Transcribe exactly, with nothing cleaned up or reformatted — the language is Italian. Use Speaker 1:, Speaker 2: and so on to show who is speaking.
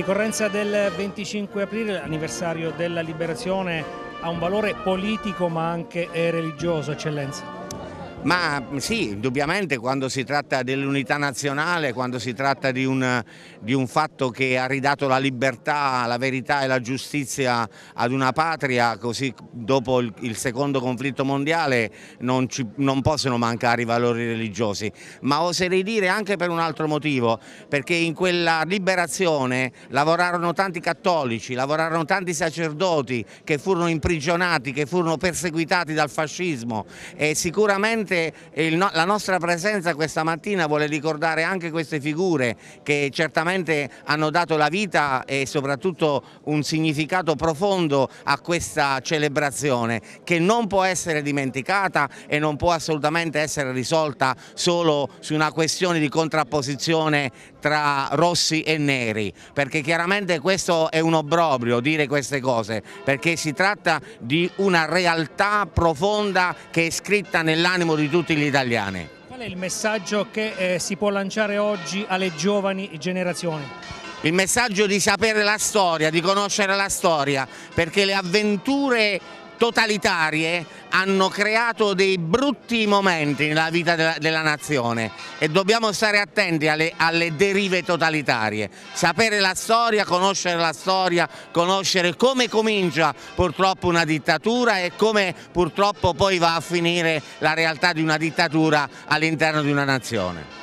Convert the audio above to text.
Speaker 1: ricorrenza del venticinque aprile, l'anniversario della liberazione, ha un valore politico ma anche religioso, Eccellenza.
Speaker 2: Ma sì, indubbiamente quando si tratta dell'unità nazionale, quando si tratta di un, di un fatto che ha ridato la libertà, la verità e la giustizia ad una patria, così dopo il, il secondo conflitto mondiale non, ci, non possono mancare i valori religiosi, ma oserei dire anche per un altro motivo, perché in quella liberazione lavorarono tanti cattolici, lavorarono tanti sacerdoti che furono imprigionati, che furono perseguitati dal fascismo e sicuramente Il no, la nostra presenza questa mattina vuole ricordare anche queste figure che certamente hanno dato la vita e soprattutto un significato profondo a questa celebrazione che non può essere dimenticata e non può assolutamente essere risolta solo su una questione di contrapposizione tra rossi e neri, perché chiaramente questo è un obbrobrio dire queste cose, perché si tratta di una realtà profonda che è scritta nell'animo di tutti gli italiani.
Speaker 1: Qual è il messaggio che eh, si può lanciare oggi alle giovani generazioni?
Speaker 2: Il messaggio di sapere la storia, di conoscere la storia, perché le avventure totalitarie hanno creato dei brutti momenti nella vita della, della nazione e dobbiamo stare attenti alle, alle derive totalitarie. Sapere la storia, conoscere la storia, conoscere come comincia purtroppo una dittatura e come purtroppo poi va a finire la realtà di una dittatura all'interno di una nazione.